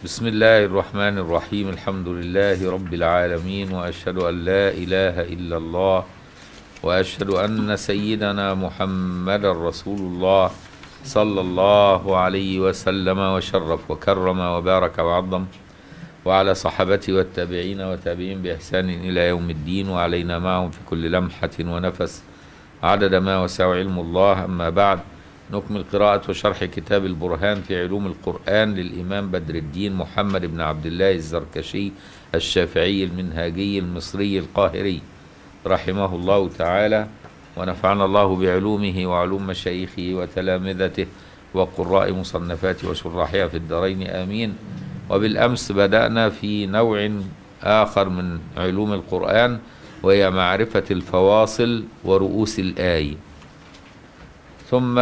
بسم الله الرحمن الرحيم. الحمد لله رب العالمين، وأشهد أن لا إله إلا الله، وأشهد أن سيدنا محمد رسول الله صلى الله عليه وسلم وشرف وكرم وبارك وعظم، وعلى صحابته والتابعين وتابعين بإحسان إلى يوم الدين، وعلينا معهم في كل لمحة ونفس عدد ما وسع علم الله. أما بعد، نكمل قراءة وشرح كتاب البرهان في علوم القرآن للإمام بدر الدين محمد بن عبد الله الزركشي الشافعي المنهاجي المصري القاهري رحمه الله تعالى، ونفعنا الله بعلومه وعلوم مشايخه وتلامذته وقراء مصنفاته وشراحها في الدارين آمين. وبالأمس بدأنا في نوع آخر من علوم القرآن، وهي معرفة الفواصل ورؤوس الآي. ثم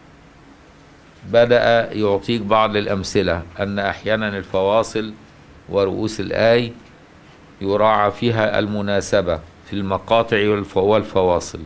بدأ يعطيك بعض الأمثلة أن أحيانا الفواصل ورؤوس الآي يراعى فيها المناسبة في المقاطع والفواصل.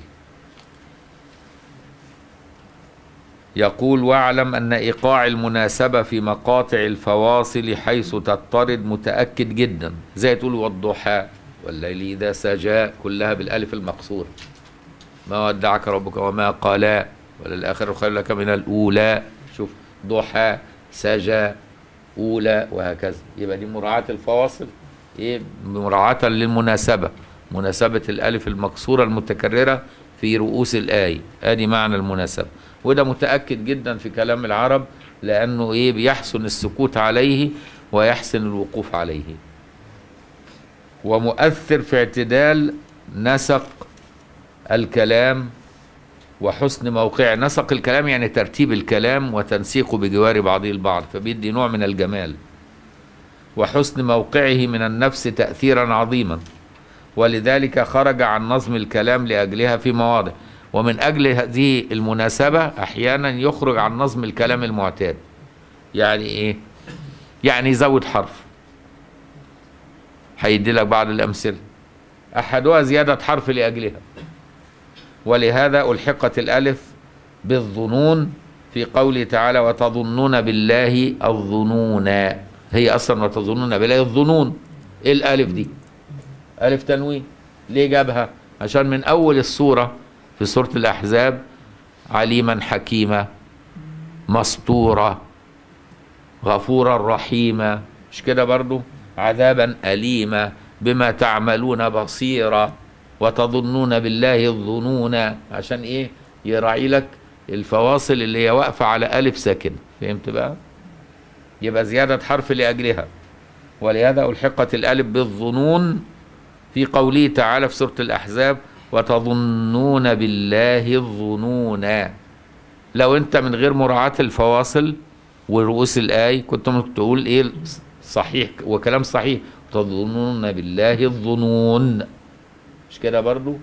يقول: واعلم أن إيقاع المناسبة في مقاطع الفواصل حيث تضطرد متأكد جدا، زي تقول والضحى والليل إذا سجى، كلها بالألف المقصورة. ما ودعك ربك وما قالا، وللآخرة خير لك من الأولى. شوف، ضحى، سجى، أولى، وهكذا. يبقى دي مراعاة الفواصل، إيه؟ مراعاة للمناسبة، مناسبة الألف المقصورة المتكررة في رؤوس الآية، آدي معنى المناسبة. وده متأكد جدا في كلام العرب، لأنه إيه؟ بيحسن السكوت عليه ويحسن الوقوف عليه، ومؤثر في اعتدال نسق الكلام وحسن موقعه. نسق الكلام يعني ترتيب الكلام وتنسيقه بجوار بعضه البعض، فبيدي نوع من الجمال. وحسن موقعه من النفس تأثيرا عظيما، ولذلك خرج عن نظم الكلام لأجلها في مواضع. ومن أجل هذه المناسبة أحيانا يخرج عن نظم الكلام المعتاد. يعني إيه؟ يعني يزود حرف. هيدي لك بعض الأمثلة، أحدها زيادة حرف لأجلها. ولهذا ألحقت الألف بالظنون في قوله تعالى: وتظنون بالله الظنون. هي أصلا وتظنون بالله الظنون. إيه الألف دي؟ ألف تنوين. ليه جابها؟ عشان من أول السورة في سورة الأحزاب: عليما حكيما، مسطورة، غفورا رحيما، مش كده برضو؟ عذابا أليما، بما تعملون بصيرا، وتظنون بالله الظنون. عشان ايه؟ يراعي لك الفواصل اللي هي واقفة على ألف ساكنة. فهمت بقى؟ يبقى زيادة حرف لأجلها. ولهذا ألحقت الألف بالظنون في قوله تعالى في سورة الأحزاب: وتظنون بالله الظنون. لو انت من غير مراعاة الفواصل ورؤوس الآي كنت ممكن تقول ايه؟ صحيح، وكلام صحيح، تظنون بالله الظنون، مش كده برضو؟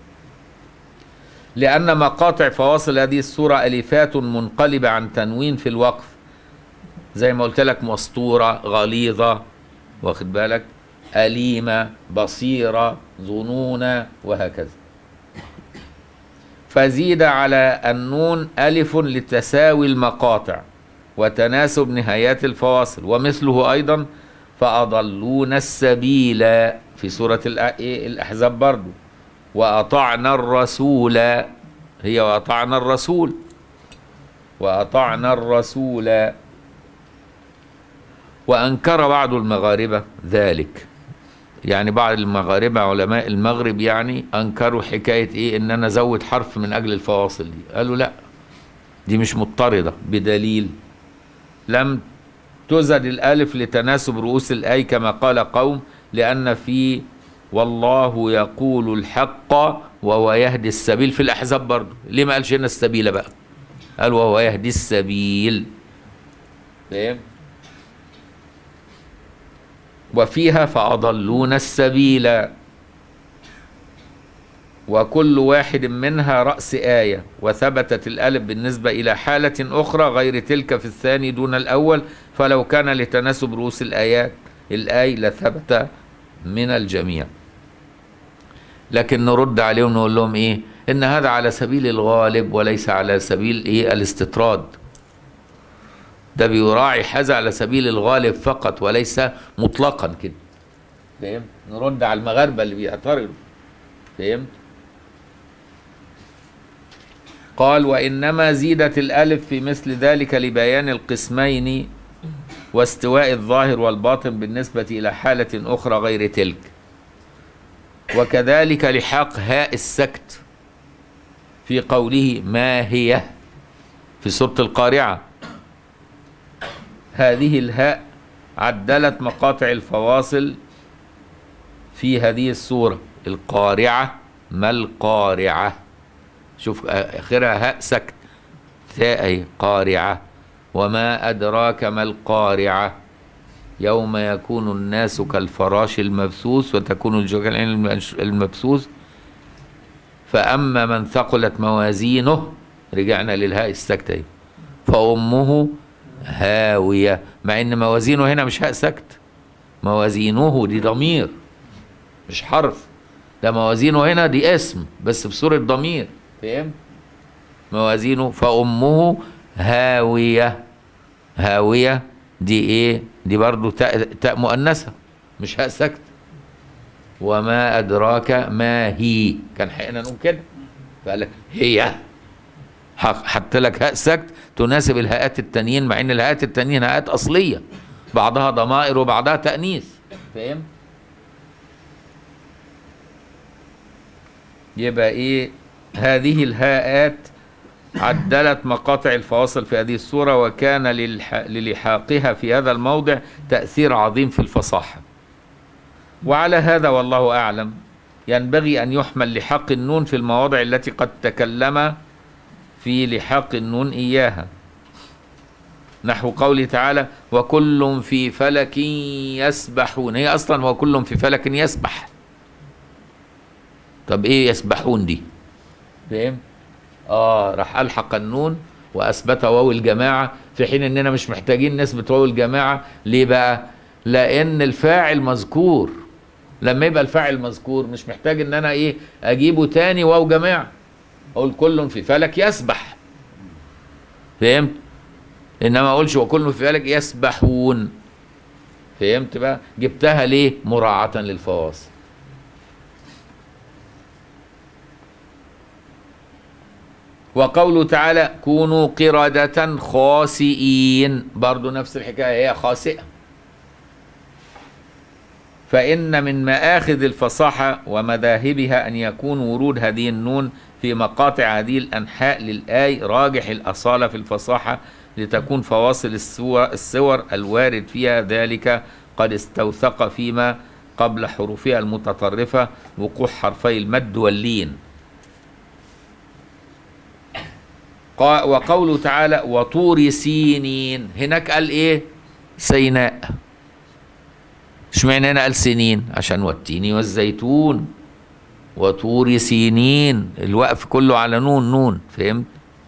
لأن مقاطع فواصل هذه السورة ألفات منقلبة عن تنوين في الوقف، زي ما قلت لك: مسطورة، غليظة، واخد بالك، أليمة، بصيرة، ظنون، وهكذا. فزيد على النون ألف لتساوي المقاطع وتناسب نهايات الفواصل. ومثله أيضا: فأضلون السبيل في سورة الأحزاب برضو. وأطعنا الرسول، هي وأطعنا الرسول، وأطعنا الرسول. وأنكر بعض المغاربة ذلك، يعني بعض المغاربة علماء المغرب يعني أنكروا حكاية إيه؟ إن أنا أزود حرف من أجل الفواصل دي. قالوا لا، دي مش مضطردة، بدليل لم تزد الألف لتناسب رؤوس الآي كما قال قوم: لأن في والله يقول الحق وهو يهدي السبيل في الأحزاب برضه. ليه ما قالش هنا السبيل بقى؟ قال وهو يهدي السبيل. فاهم؟ وفيها فأضلون السبيل. وكل واحد منها رأس آية، وثبتت الألف بالنسبة إلى حالة أخرى غير تلك في الثاني دون الأول، فلو كان لتناسب رؤوس الآيات الآي لثبت من الجميع. لكن نرد عليهم نقول لهم إيه؟ إن هذا على سبيل الغالب وليس على سبيل إيه؟ الاستطراد. ده بيراعي هذا على سبيل الغالب فقط وليس مطلقا كده. فهمت؟ نرد على المغاربة اللي بيعترضوا. فهمت؟ قال وإنما زيدت الألف في مثل ذلك لبيان القسمين واستواء الظاهر والباطن بالنسبة إلى حالة أخرى غير تلك، وكذلك لحاق هاء السكت في قوله ما هي في سورة القارعة. هذه الهاء عدلت مقاطع الفواصل في هذه السورة. القارعة ما القارعة، شوف آخرها هاء سكت، ثاء قارعة. وما أدراك ما القارعة يوم يكون الناس كالفراش المبثوث وتكون الجبال المبثوث فأما من ثقلت موازينه، رجعنا للهاء السكتة، فأمه هاوية، مع إن موازينه هنا مش هاء سكت، موازينه دي ضمير مش حرف، ده موازينه هنا دي اسم بس بصورة ضمير. فهمت؟ موازينه فأمه هاوية. هاوية دي ايه؟ دي برضو تاء مؤنثة مش هاء سكت. وما أدراك ما هي، كان حقنا نقول كده فقال لك هي، حط لك هاء سكت تناسب الهاءات التانيين، مع ان الهاءات التانيين هاءات أصلية بعضها ضمائر وبعضها تأنيث. فاهم؟ يبقى ايه؟ هذه الهاءات عدلت مقاطع الفواصل في هذه السورة، وكان للحاقها في هذا الموضع تأثير عظيم في الفصاحة. وعلى هذا والله أعلم ينبغي أن يحمل لحاق النون في المواضع التي قد تكلم في لحاق النون إياها، نحو قوله تعالى وكل في فلك يسبحون. هي أصلا وكل في فلك يسبح، طب إيه يسبحون دي؟ فاهم؟ راح ألحق النون وأثبت واو الجماعة، في حين إننا مش محتاجين نثبت واو الجماعة. ليه بقى؟ لأن الفاعل مذكور. لما يبقى الفاعل مذكور مش محتاج إن أنا إيه أجيبه تاني واو جماعة، أقول كل في فلك يسبح. فهمت؟ إنما أقولش وكل في فلك يسبحون. فهمت بقى؟ جبتها ليه؟ مراعاة للفواصل. وقوله تعالى كونوا قردة خاسئين، برضو نفس الحكاية، هي خاسئة. فإن من مآخذ الفصاحة ومذاهبها أن يكون ورود هذه النون في مقاطع هذه الأنحاء للآي راجح الأصالة في الفصاحة، لتكون فواصل السور الوارد فيها ذلك قد استوثق فيما قبل حروفها المتطرفة وقوع حرفي المد واللين. وقوله تعالى وطور سينين، هناك قال ايه؟ سيناء. اشمعنى هنا قال سنين؟ عشان والتين والزيتون وطور سينين، الوقف كله على نون. فهمت؟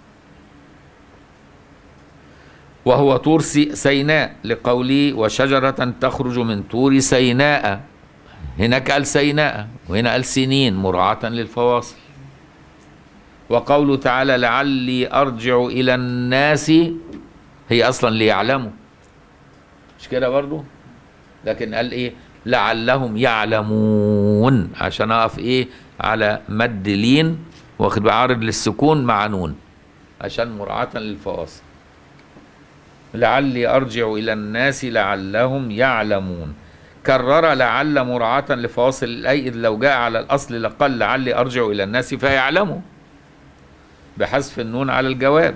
وهو طور سيناء لقوله وشجرة تخرج من طور سيناء، هناك قال سيناء وهنا قال سنين مراعاة للفواصل. وقوله تعالى لعلي أرجع إلى الناس، هي أصلا ليعلموا، مش كده برضو؟ لكن قال إيه؟ لعلهم يعلمون، عشان أقف إيه؟ على مد لين واخد بعارض للسكون مع نون عشان مراعاة للفواصل. لعلي أرجع إلى الناس لعلهم يعلمون. كرر لعل مراعاة لفواصل الأي، إذ لو جاء على الأصل لقال لعلي أرجع إلى الناس فيعلموا، بحذف النون على الجواب.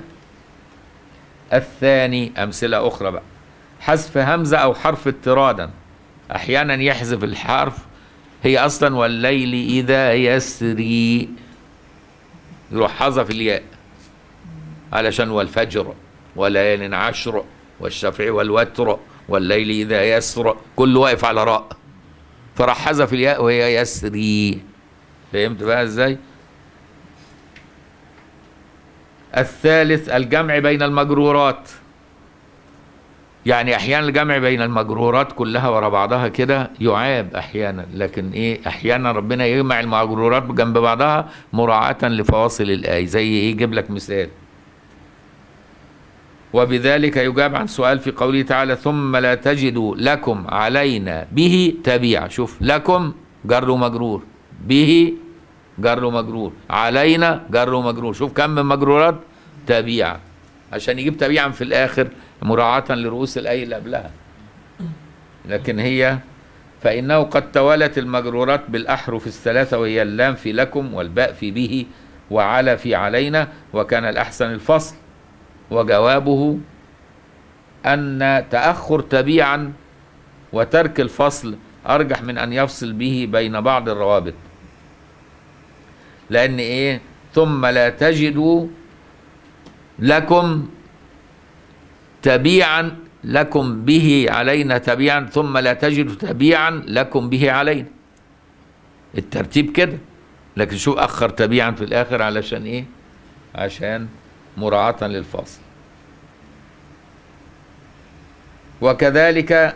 الثاني أمثلة أخرى بقى، حذف همزة أو حرف اضطرادا، أحيانا يحذف الحرف، هي أصلا والليل إذا يسري، يروح حذف الياء علشان والفجر وليال عشر والشفع والوتر والليل إذا يسر، كله واقف على راء، فراح حذف الياء وهي يسري. فهمت بقى ازاي؟ الثالث الجمع بين المجرورات، يعني احيانا الجمع بين المجرورات كلها ورا بعضها كده يعاب احيانا، لكن ايه احيانا ربنا يجمع المجرورات جنب بعضها مراعاة لفواصل الآية. زي ايه؟ يجيب لك مثال وبذلك يجاب عن سؤال في قوله تعالى ثم لا تجدوا لكم علينا به تبيعا. شوف، لكم جر ومجرور، به جر ومجرور، علينا جر ومجرور، شوف كم من مجرورات تبيعا، عشان يجيب تبيعا في الآخر مراعاة لرؤوس الآية اللي قبلها. لكن هي فإنه قد توالت المجرورات بالأحرف الثلاثة، وهي اللام في لكم والباء في به وعلى في علينا، وكان الأحسن الفصل. وجوابه أن تأخر تبيعا وترك الفصل أرجح من أن يفصل به بين بعض الروابط. لأن إيه؟ ثم لا تجدوا لكم تبيعا لكم به علينا تبيعا، ثم لا تجدوا تبيعا لكم به علينا، الترتيب كده. لكن شو أخر تبيعا في الآخر علشان إيه؟ عشان مراعاة للفاصل. وكذلك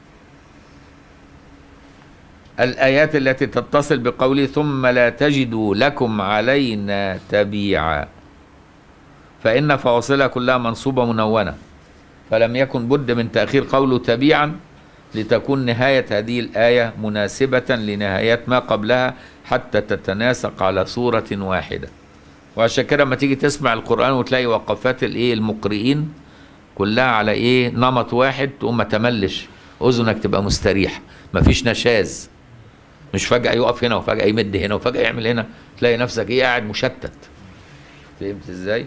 الآيات التي تتصل بقوله ثم لا تجدوا لكم علينا تبيعا، فإن فواصلها كلها منصوبة منونة، فلم يكن بد من تأخير قوله تبيعا لتكون نهاية هذه الآية مناسبة لنهايات ما قبلها حتى تتناسق على صورة واحدة. وعشان كده لما تيجي تسمع القرآن وتلاقي وقفات المقرئين كلها على نمط واحد، تقوم ما تملش، أذنك تبقى مستريح، مفيش نشاز، مش فجأة يقف هنا وفجأة يمد هنا وفجأة يعمل هنا، تلاقي نفسك قاعد مشتت. فهمت ازاي؟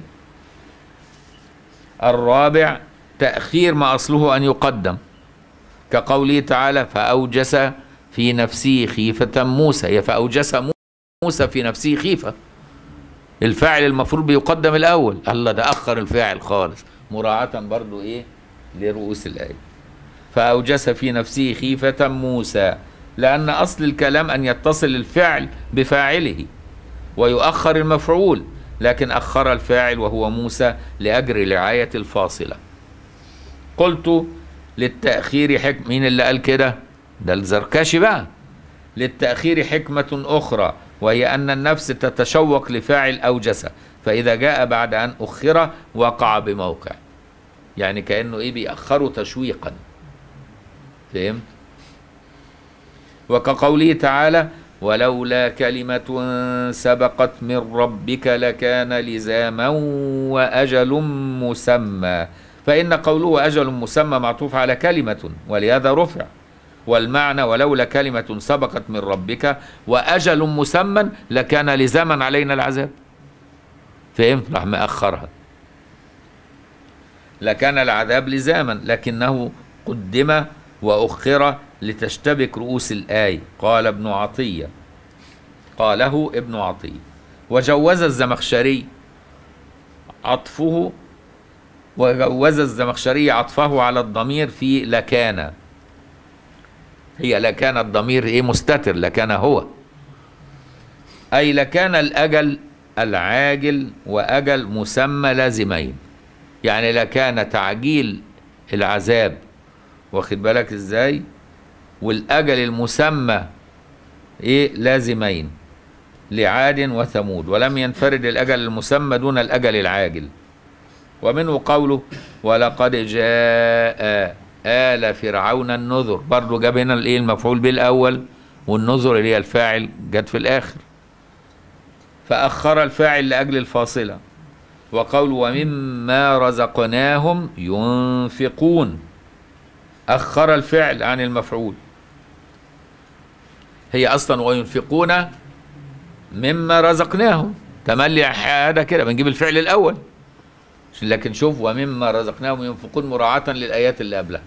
الرابع تأخير ما أصله أن يقدم، كقوله تعالى فأوجس في نفسه خيفة موسى. هي فأوجس موسى في نفسه خيفة، الفاعل المفروض بيقدم الأول، الله ده أخر الفاعل خالص مراعاة برضو لرؤوس الآية. فأوجس في نفسه خيفة موسى، لأن أصل الكلام أن يتصل الفعل بفاعله ويؤخر المفعول، لكن أخر الفاعل وهو موسى لأجل رعاية الفاصلة. قلت للتأخير حكمة. مين اللي قال كده؟ ده الزركشي بقى. للتأخير حكمة أخرى، وهي أن النفس تتشوق لفاعل أوجس، فإذا جاء بعد أن أخر وقع بموقع، يعني كأنه بيأخره تشويقا. فهمت؟ وكقوله تعالى ولولا كلمة سبقت من ربك لكان لزاما وأجل مسمى، فإن قوله وأجل مسمى معطوف على كلمة ولهذا رفع، والمعنى ولولا كلمة سبقت من ربك وأجل مسمى لكان لزاما علينا العذاب. فهمت؟ راح مأخرها، لكان العذاب لزاما، لكنه قدم وأخر لتشتبك رؤوس الآية. قاله ابن عطية. وجوز الزمخشري عطفه على الضمير في لكان. هي لكان الضمير مستتر، لكان هو، أي لكان الأجل العاجل وأجل مسمى لازمين، يعني لكان تعجيل العذاب، واخد بالك ازاي، والأجل المسمى لازمين لعاد وثمود، ولم ينفرد الأجل المسمى دون الأجل العاجل. ومنه قوله ولقد جاء آل فرعون النذر، برضه جاب هنا المفعول بالأول، والنذر اللي هي الفاعل جت في الآخر، فأخر الفاعل لأجل الفاصلة. وقوله ومما رزقناهم ينفقون، أخر الفعل عن المفعول. هي أصلا وينفقون مما رزقناهم، تملي هذا كده بنجيب الفعل الأول، لكن شوف ومما رزقناهم ينفقون مراعاة للآيات اللي قبلها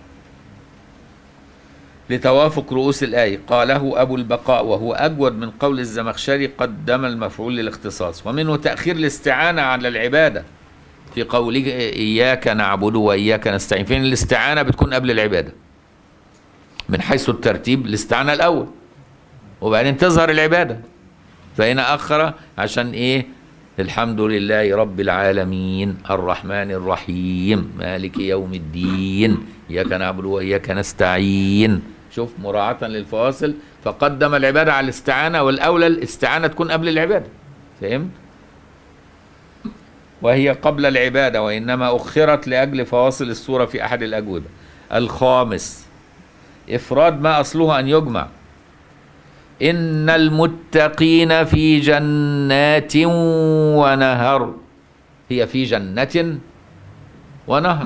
لتوافق رؤوس الآية. قاله أبو البقاء وهو أجود من قول الزمخشري قدم المفعول للاختصاص. ومنه تأخير الاستعانة على العبادة في قوله إياك نعبد وإياك نستعين، فين الاستعانة بتكون قبل العبادة من حيث الترتيب، الاستعانة الأول وبعدين تظهر العبادة، فهنا أخر عشان الحمد لله رب العالمين الرحمن الرحيم مالك يوم الدين إياك نعبد وإياك نستعين. شوف مراعاة للفواصل، فقدم العبادة على الاستعانة، والأولى الاستعانة تكون قبل العبادة. فهمت؟ وهي قبل العبادة، وإنما أخرت لأجل فواصل السورة في أحد الأجوبة. الخامس إفراد ما أصله أن يجمع. إن المتقين في جنات ونهر، هي في جنة ونهر.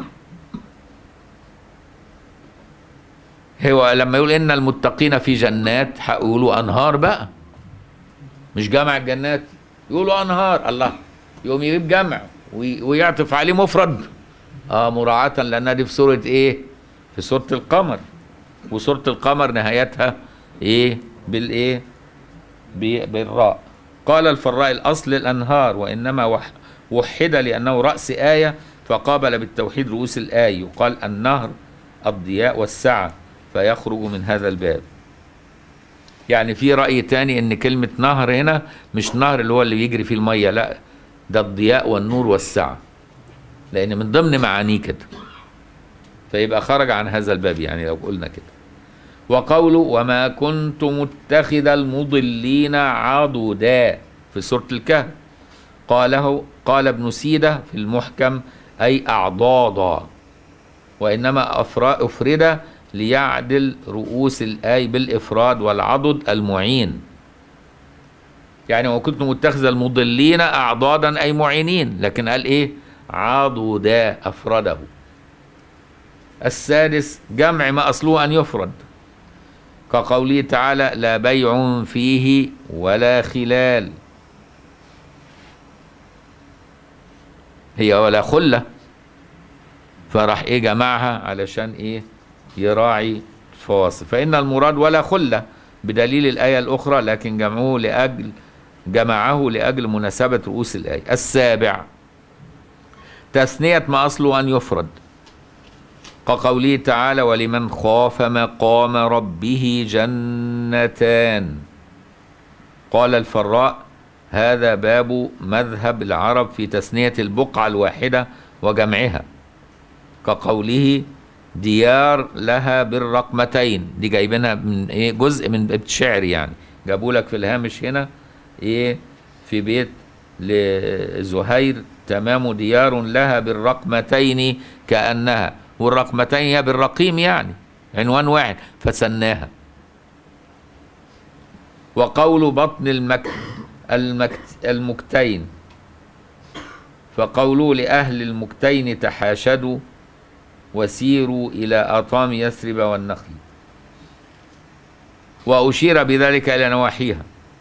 هو لما يقول إن المتقين في جنات هيقولوا أنهار بقى، مش جمع الجنات، يقولوا أنهار. الله، يقوم يجيب جمع ويعطف عليه مفرد، مراعاة لأنها دي في سورة إيه؟ في سورة القمر، وسورة القمر نهايتها إيه؟ بالإيه؟ بالراء. قال الفراء الأصل الأنهار، وإنما وحد لأنه رأس آية فقابل بالتوحيد رؤوس الآية. يقال النهر الضياء والسعة، فيخرج من هذا الباب. يعني في رأي تاني ان كلمة نهر هنا مش نهر اللي هو اللي بيجري فيه المية، لا، ده الضياء والنور والسعة، لان من ضمن معانيه كده، فيبقى خرج عن هذا الباب يعني لو قلنا كده. وقوله وما كنت متخذ المضلين عضدا في سورة الكهف، قال ابن سيدة في المحكم أي أعضاضا، وإنما أفرد ليعدل رؤوس الآي بالإفراد، والعضد المعين. يعني وكنت متخذ المضلين أعضادا أي معينين، لكن قال إيه؟ عضدا، أفرده. السادس جمع ما أصله أن يفرد، كقوله تعالى لا بيع فيه ولا خلال، هي ولا خلة، فراح إيه جمعها علشان إيه؟ يراعي فواصل. فإن المراد ولا خلة بدليل الآية الأخرى، لكن جمعه لأجل مناسبة رؤوس الآية. السابع تثنية ما أصله أن يفرد، كقوله تعالى ولمن خاف مقام ربه جنتان. قال الفراء هذا باب مذهب العرب في تثنية البقعة الواحدة وجمعها، كقوله ديار لها بالرقمتين، دي جايبينها من ايه؟ جزء من بيت شعر يعني، جابوا لك في الهامش هنا ايه؟ في بيت لزهير تمام ديار لها بالرقمتين كأنها، والرقمتين هي بالرقيم يعني عنوان واحد فسناها. وقول بطن المكتين، فقولوا لأهل المكتين تحاشدوا وسيروا إلى أطام يثرب والنخل، وأشير بذلك إلى نواحيها.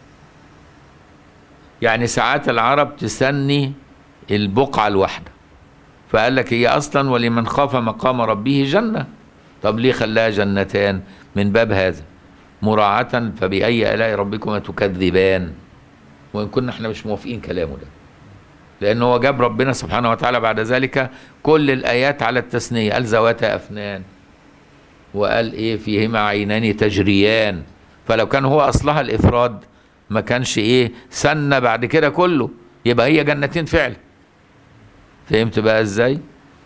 يعني ساعات العرب تسني البقعة الواحدة، فقال لك هي أصلا ولمن خاف مقام ربه جنة، طب ليه خلاها جنتان؟ من باب هذا مراعاة فبأي آلاء ربكما تكذبان، وإن كنا احنا مش موافقين كلامه ده، لأنه هو جاب ربنا سبحانه وتعالى بعد ذلك كل الآيات على التثنية، قال ذواتا أفنان، وقال إيه فيهما عينان تجريان، فلو كان هو أصلها الإفراد ما كانش إيه سنة بعد كده كله، يبقى هي جنتين فعلا. فهمت بقى إزاي؟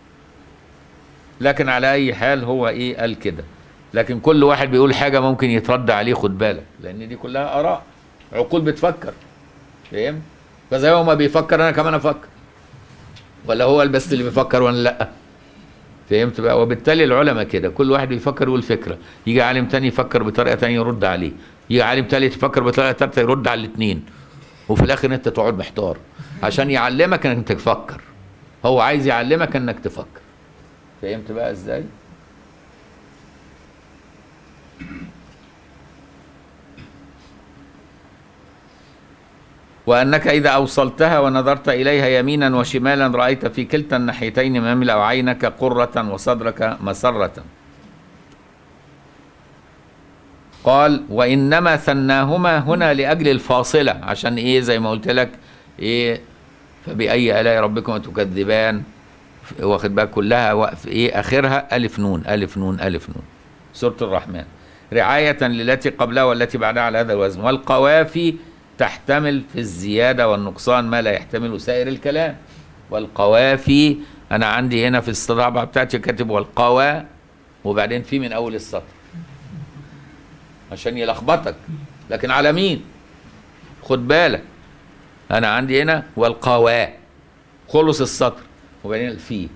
لكن على أي حال هو إيه قال كده، لكن كل واحد بيقول حاجة ممكن يترد عليه، خد بالك، لأن دي كلها آراء، عقول بتفكر. فهمت؟ فزي هو ما بيفكر انا كمان افكر، ولا هو بس اللي بيفكر وانا لا؟ فهمت بقى؟ وبالتالي العلماء كده كل واحد بيفكر يقول فكره، يجي عالم تاني يفكر بطريقه تانيه يرد عليه، يجي عالم تالت يفكر بطريقه تالته يرد على الاثنين، وفي الاخر انت تقعد محتار عشان يعلمك انك تفكر، هو عايز يعلمك انك تفكر. فهمت بقى ازاي؟ وأنك إذا أوصلتها ونظرت إليها يمينا وشمالا رأيت في كلتا الناحيتين ما يملأ عينك قرة وصدرك مسرة. قال وإنما ثناهما هنا لأجل الفاصلة، عشان إيه؟ زي ما قلت لك إيه؟ فبأي آلاء ربكما تكذبان، واخد بالك كلها وقف إيه؟ آخرها ألف نون ألف نون ألف نون، سورة الرحمن، رعاية للتي قبلها والتي بعدها على هذا الوزن. والقوافي تحتمل في الزيادة والنقصان ما لا يحتمل سائر الكلام. والقوافي أنا عندي هنا في الطبعة بتاعتي كاتب والقوا وبعدين في من أول السطر عشان يلخبطك، لكن على مين؟ خد بالك، أنا عندي هنا والقوا خلص السطر وبعدين الفي،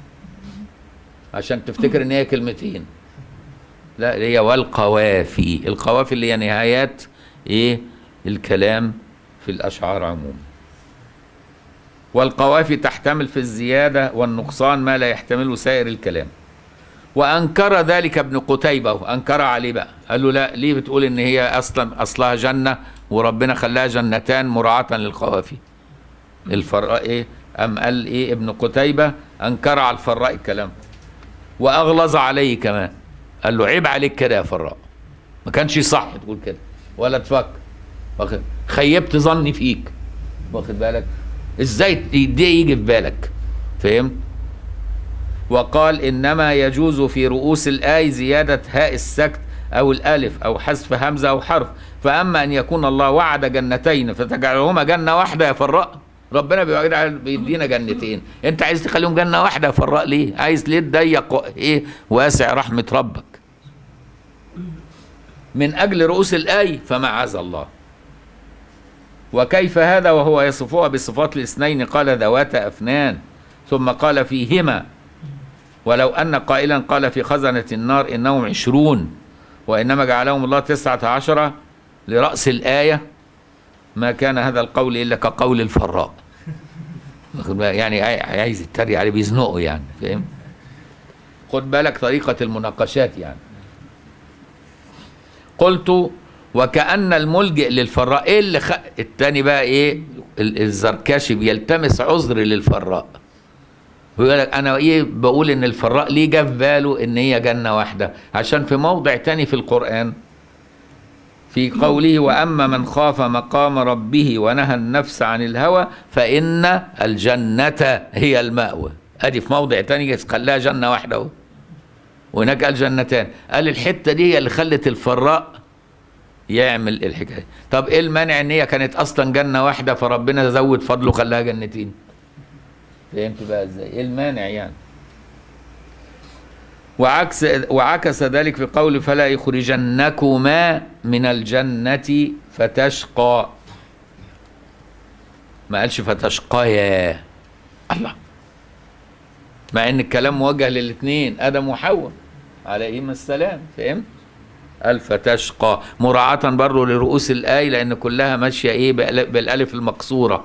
عشان تفتكر ان هي كلمتين. لا، هي والقوافي. القوافي اللي هي نهايات ايه الكلام في الاشعار عموما. والقوافي تحتمل في الزيادة والنقصان ما لا يحتمله سائر الكلام. وأنكر ذلك ابن قتيبة، أنكر عليه بقى، قال له لا، ليه بتقول إن هي أصلها جنة وربنا خلاها جنتان مراعاة للقوافي؟ الفراء إيه؟ أم قال إيه ابن قتيبة أنكر على الفراء الكلام، وأغلظ عليه كمان، قال له عيب عليك كده يا فراء، ما كانش صح تقول كده ولا تفكر، خيبت ظني فيك، واخد بالك؟ ازاي دي يجي في بالك؟ فهمت؟ وقال إنما يجوز في رؤوس الآي زيادة هاء السكت أو الألف أو حذف همزة أو حرف. فأما أن يكون الله وعد جنتين فتجعلهما جنة واحدة يا فراء، ربنا بيدينا جنتين، أنت عايز تخليهم جنة واحدة يا فراء ليه؟ عايز ليه تضيق إيه واسع رحمة ربك؟ من أجل رؤوس الآي فمعاذ الله. وكيف هذا وهو يصفها بصفات الاثنين؟ قال ذواتا أفنان، ثم قال فيهما. ولو أن قائلا قال في خزنة النار إنهم 20 وإنما جعلهم الله 19 لرأس الآية، ما كان هذا القول إلا كقول الفراء. يعني عايز يتريق عليه، بيزنقه يعني، فاهم؟ خد بالك طريقة المناقشات يعني. قلت وكأن الملجئ للفراء ايه اللي التاني بقى ايه الزركشي بيلتمس عذر للفراء، ويقول لك انا ايه بقول ان الفراء ليه جه في باله ان هي جنة واحدة؟ عشان في موضع تاني في القرآن في قوله واما من خاف مقام ربه ونهى النفس عن الهوى فإن الجنة هي المأوى. ادي في موضع تاني خلاها جنة واحدة اهو، وهناك قال جنتان. قال الحتة دي هي اللي خلت الفراء يعمل الحكايه. طب ايه المانع ان هي كانت اصلا جنه واحده فربنا زود فضله خلاها جنتين؟ فهمت بقى ازاي؟ ايه المانع يعني؟ وعكس ذلك في قول فلا يخرجنكما من الجنه فتشقى، ما قالش فتشقيا، الله، مع ان الكلام موجه للاثنين ادم وحواء عليهما السلام. فهمت؟ قال فتشقى مراعاة برضه لرؤوس الآية، لأن كلها ماشية إيه بالألف المقصورة،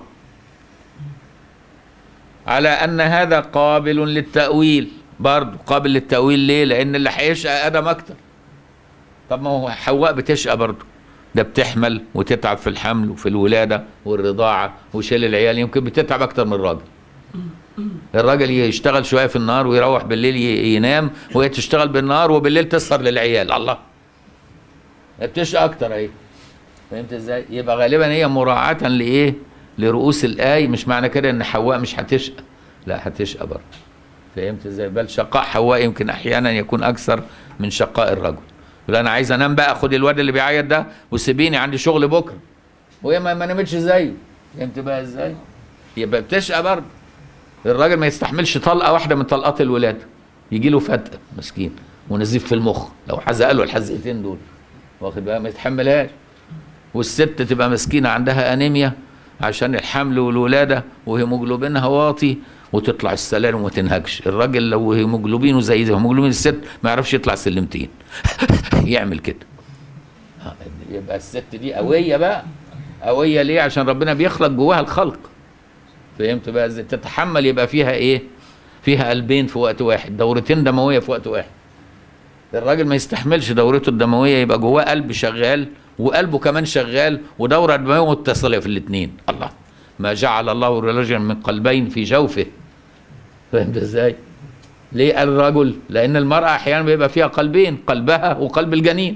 على أن هذا قابل للتأويل. برضه قابل للتأويل ليه؟ لأن اللي هيشقى آدم أكتر. طب ما هو حواء بتشقى برضه، ده بتحمل وتتعب في الحمل وفي الولادة والرضاعة وشيل العيال، يمكن بتتعب أكتر من الراجل. الراجل يشتغل شوية في النهار ويروح بالليل ينام، وهي تشتغل بالنهار وبالليل تسهر للعيال. الله، بتشقى اكتر اهي. فهمت ازاي؟ يبقى غالبا هي مراعاة لايه؟ لرؤوس الآية. مش معنى كده ان حواء مش هتشقى، لا هتشقى برضه. فهمت ازاي؟ بل شقاء حواء يمكن احيانا يكون اكثر من شقاء الرجل. يقول انا عايز انام بقى، خد الواد اللي بيعيط ده وسيبيني عندي شغل بكره، وهي ما نامتش زيه. فهمت بقى ازاي؟ يبقى بتشقى برضه. الراجل ما يستحملش طلقه واحده من طلقات الولاده، يجي له فتقه مسكين ونزيف في المخ لو حزق له الحزقتين دول، واخد بقى، ما يتحملهاش. والست تبقى مسكينه عندها انيميا عشان الحمل والولاده وهيموجلوبينها واطي وتطلع السلالم وما تنهكش. الراجل لو هيموجلوبينه زي هيموجلوبين الست ما يعرفش يطلع سلمتين يعمل كده. يبقى الست دي قويه بقى. قويه ليه؟ عشان ربنا بيخلق جواها الخلق. فهمت بقى ازاي؟ تتحمل. يبقى فيها ايه؟ فيها قلبين في وقت واحد، دورتين دمويه في وقت واحد. الراجل ما يستحملش دورته الدمويه يبقى جواه قلب شغال وقلبه كمان شغال ودوره دمويه متصله في الاثنين. الله، ما جعل الله رجلا من قلبين في جوفه. فهمت ازاي؟ ليه قال الرجل؟ لان المراه احيانا بيبقى فيها قلبين، قلبها وقلب الجنين.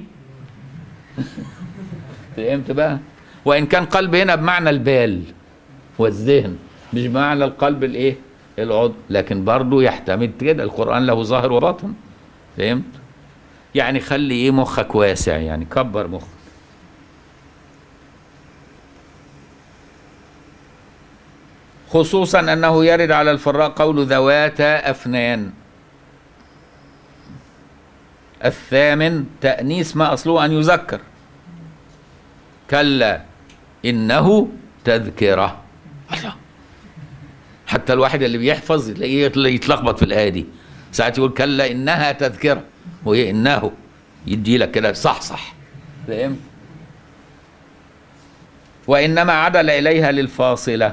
فهمت بقى؟ وان كان قلب هنا بمعنى البال والذهن، مش بمعنى القلب الايه؟ العضو، لكن برضه يحتمل كده. القرآن له ظاهر وباطن. فهمت؟ يعني خلي ايه مخك واسع، يعني كبر مخك. خصوصا انه يرد على الفراء قول ذواتا افنان. الثامن تأنيس ما اصله ان يذكر. كلا انه تذكرة. الله، حتى الواحد اللي بيحفظ تلاقيه يتلخبط في الآية دي، ساعات يقول كلا إنها تذكرة، وهي إنه يدي لك كده صح. فهمت؟ وإنما عدل إليها للفاصلة.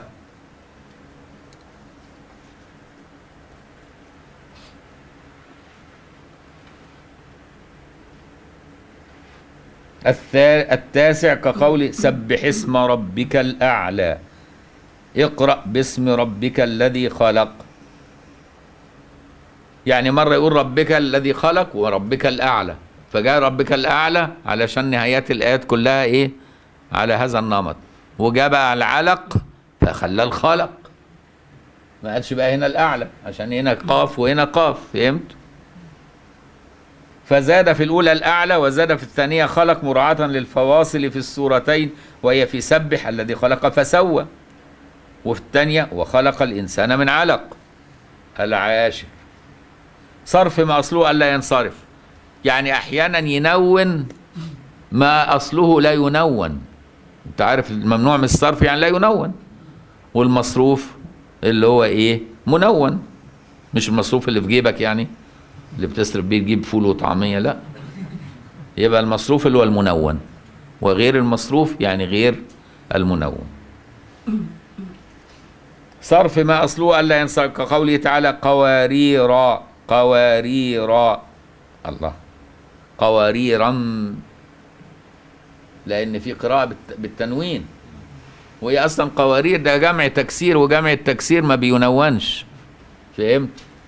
التاسع كقول سبح اسم ربك الأعلى، اقرأ باسم ربك الذي خلق. يعني مرة يقول ربك الذي خلق وربك الأعلى، فجاء ربك الأعلى علشان نهايات الآيات كلها إيه على هذا النمط، وجاء بقى العلق فخلى الخلق، ما قالش بقى هنا الأعلى عشان هنا قاف وهنا قاف. فهمت؟ فزاد في الأولى الأعلى وزاد في الثانية خلق مراعاة للفواصل في السورتين، وهي في سبح الذي خلق فسوى، وفي الثانية وخلق الإنسان من علق. العاشر صرف ما أصله ألا ينصرف، يعني أحيانا ينون ما أصله لا ينون. أنت عارف الممنوع من الصرف يعني لا ينون، والمصروف اللي هو إيه منون، مش المصروف اللي في جيبك يعني اللي بتصرف بيه تجيب فول وطعمية، لا، يبقى المصروف اللي هو المنون، وغير المصروف يعني غير المنون. صرف ما أصله ألا ينصرف كقوله تعالى قواريرا، قواريرا، الله، قواريرا، لأن في قراءة بالتنوين، وهي أصلا قوارير ده جمع تكسير، وجمع التكسير ما بينونش. فهمت؟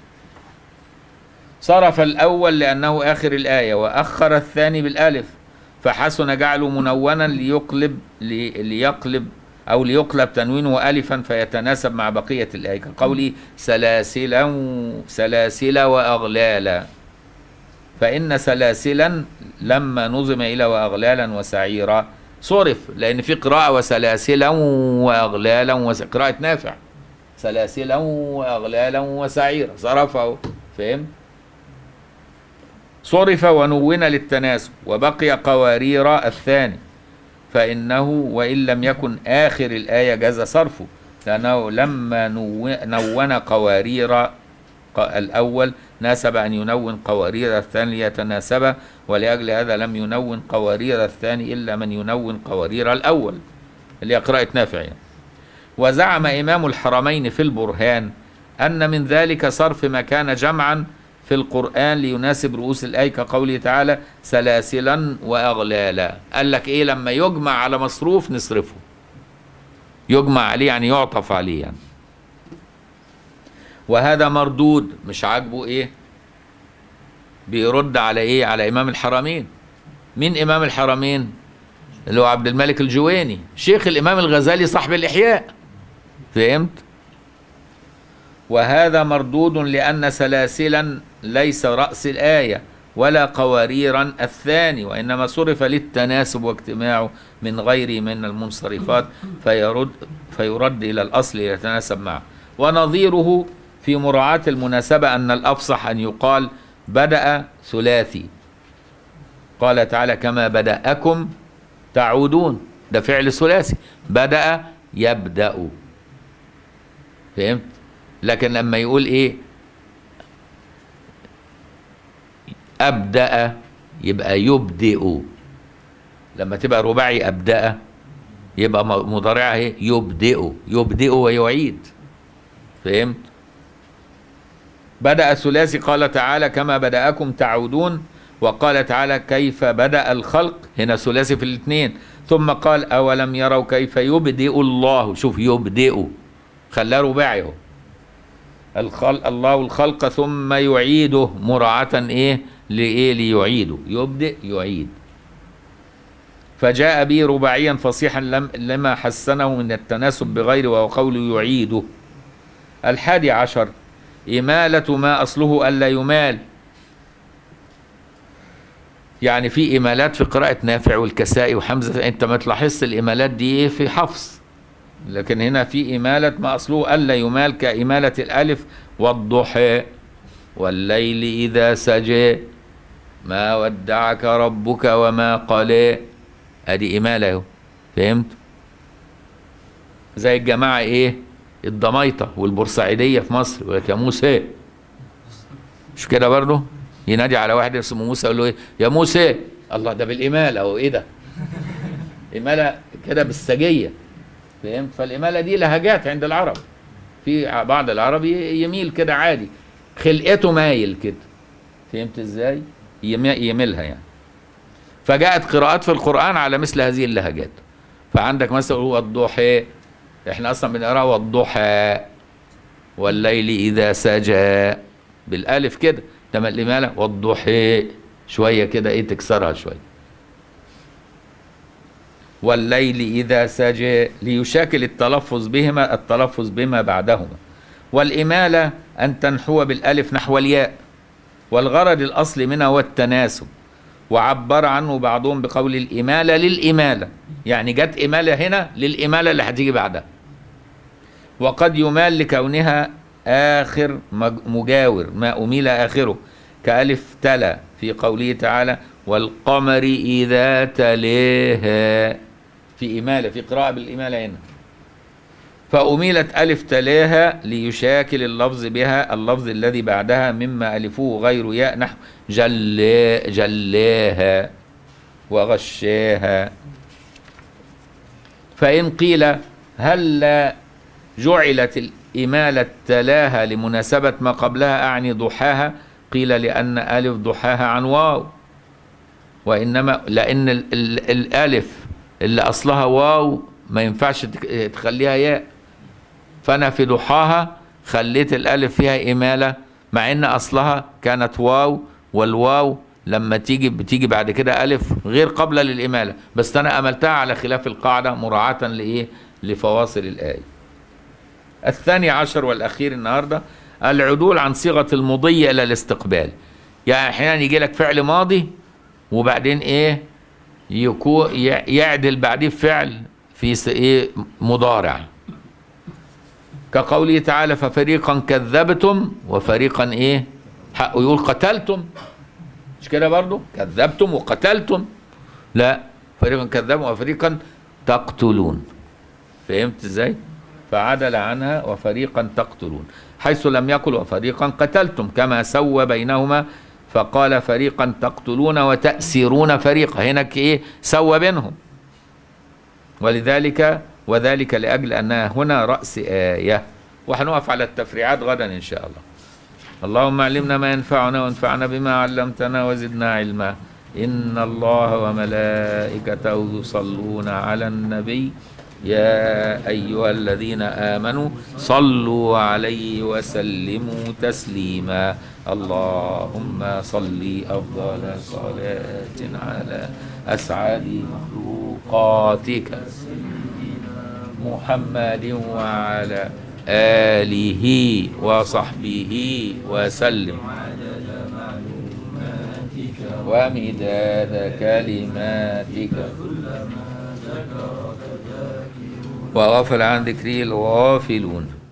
صرف الأول لأنه آخر الآية، وأخر الثاني بالألف، فحسن جعله منونا ليقلب أو ليقلب تنوينه ألفا فيتناسب مع بقية الآية، كقوله سلاسل وأغلالا، فإن سلاسلا لما نظم إلى وأغلالا وسعيرا صرف، لأن في قراءة وسلاسلا وأغلالا قراءة نافع، سلاسلا وأغلالا وسعيرا صرفه. فهم؟ صرف ونون للتناسب، وبقي قوارير الثاني، فإنه وإن لم يكن آخر الآية جاز صرفه، لأنه لما نون قوارير الأول ناسب أن ينون قوارير الثاني ليتناسب، ولأجل هذا لم ينون قوارير الثاني إلا من ينون قوارير الأول اللي هي قراءة نافع يعني. وزعم إمام الحرمين في البرهان أن من ذلك صرف ما كان جمعا في القرآن ليناسب رؤوس الآية، كقوله تعالى سلاسلا وأغلالا. قال لك إيه لما يجمع على مصروف نصرفه، يجمع عليه يعني يعطف عليه يعني. وهذا مردود، مش عاجبه إيه، بيرد على إيه، على إمام الحرمين. مين إمام الحرمين؟ اللي هو عبد الملك الجويني، شيخ الإمام الغزالي صاحب الإحياء. فهمت؟ وهذا مردود لأن سلاسلا ليس رأس الآية ولا قواريرا الثاني، وإنما صرف للتناسب واجتماعه من غير من المنصرفات، فيرد إلى الأصل يتناسب معه. ونظيره في مراعاة المناسبة أن الأفصح أن يقال بدأ ثلاثي، قال تعالى كما بدأكم تعودون، ده فعل ثلاثي، بدأ يبدأ. فهمت؟ لكن لما يقول ايه أبدأ يبقى يبدئ، لما تبقى رباعي أبدأ يبقى مضارعها ايه يبدئ، يبدئ ويعيد. فهمت؟ بدأ ثلاثي قال تعالى كما بدأكم تعودون، وقال تعالى كيف بدأ الخلق، هنا ثلاثي في الاثنين، ثم قال أولم يروا كيف يبدئ الله، شوف يبدئ خلاه رباعي اهو، الله الخلق ثم يعيده مراعاة ايه لايه ليعيده، يبدئ يعيد. فجاء به رباعيا فصيحا لما حسنه من التناسب بغيره، وهو قوله يعيده. 11 إمالة ما أصله ألا يمال، يعني في إمالات في قراءة نافع والكسائي وحمزة، أنت ما تلاحظش الإمالات دي إيه في حفص، لكن هنا في إمالة ما أصله ألا يمال، كإمالة الألف والضحى والليل إذا سجى ما ودعك ربك وما قلى، أدي إمالة اهو. فهمت؟ زي الجماعة إيه الضميطة والبورسعيدية في مصر يقول لك يا موسى، مش كده برضه؟ ينادي على واحد اسمه موسى يقول له ايه؟ يا موسى. الله، ده بالإمالة أو ايه ده؟ إمالة كده بالسجية، فهمت؟ فالإمالة دي لهجات عند العرب، في بعض العرب يميل كده عادي، خلقته مايل كده، فهمت ازاي؟ يميلها يعني. فجاءت قراءات في القرآن على مثل هذه اللهجات. فعندك مثلا هو الضحى، احنا اصلا بنقراها والضحى والليل اذا سجى بالالف كده، تمام الاماله والضحى شويه كده ايه تكسرها شويه. والليل اذا سجى ليشاكل التلفظ بما بعدهما. والاماله ان تنحو بالالف نحو الياء، والغرض الاصلي منها هو التناسب، وعبر عنه بعضهم بقول الاماله للاماله، يعني جت اماله هنا للاماله اللي هتيجي بعدها. وقد يمال لكونها آخر مجاور، ما أميل آخره، كألف تلا في قوله تعالى والقمر إذا تليها، في إمالة، في قراءة بالإمالة هنا، فأميلت ألف تلاها ليشاكل اللفظ بها اللفظ الذي بعدها مما ألفوه غير ياء، نحو جلاها وغشاها. فإن قيل هل جعلت الإمالة تلاها لمناسبة ما قبلها أعني ضحاها، قيل لأن ألف ضحاها عن واو، وإنما لأن الألف اللي أصلها واو ما ينفعش تخليها ياء، فأنا في ضحاها خليت الألف فيها إمالة مع إن أصلها كانت واو، والواو لما بتيجي بعد كده ألف غير قابلة للإمالة، بس أنا أملتها على خلاف القاعدة مراعاة لإيه؟ لفواصل الآية. الثاني عشر والأخير النهاردة العدول عن صيغة المضي إلى الاستقبال. يعني أحيانا يجي لك فعل ماضي وبعدين إيه يعدل بعديه فعل في إيه مضارع، كقوله تعالى ففريقا كذبتم وفريقا إيه حقه يقول قتلتم، مش كده برضو؟ كذبتم وقتلتم، لا، فريقا كذبتم وفريقا تقتلون، فهمت ازاي؟ فعدل عنها وفريقا تقتلون، حيث لم يقل وفريقا قتلتم، كما سوى بينهما فقال فريقا تقتلون وتأسرون فريقا، هنا ايه سوى بينهم. وذلك لأجل أنها هنا رأس آية. وهنقف على التفريعات غدا إن شاء الله. اللهم علمنا ما ينفعنا وانفعنا بما علمتنا وزدنا علما. إن الله وملائكته يصلون على النبي يا أيها الذين آمنوا صلوا عليه وسلموا تسليما. اللهم صل أفضل صلاة على أسعد مخلوقاتك محمد وعلى آله وصحبه وسلم ومداد كلماتك وغفل عن ذكري الغافلون.